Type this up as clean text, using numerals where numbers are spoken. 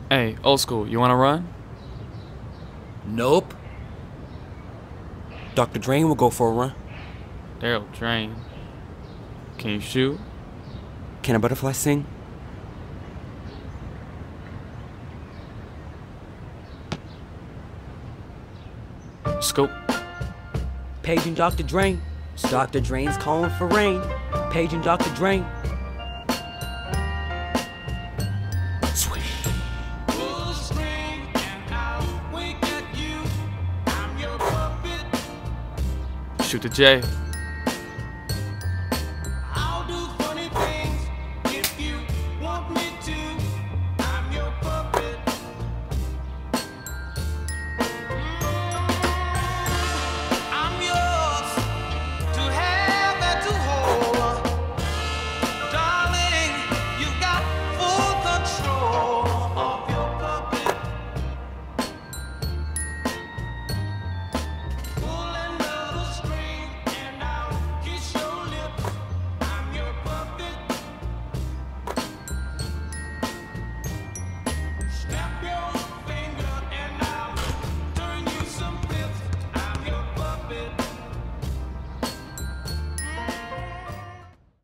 Hey, old school, you wanna run? Nope. Dr. Drain will go for a run. Daryl Drain. Can you shoot? Can a butterfly sing? Scope. Paging Dr. Drain. Dr. Drain's calling for rain. Paging Dr. Drain. Swish. Shoot the J.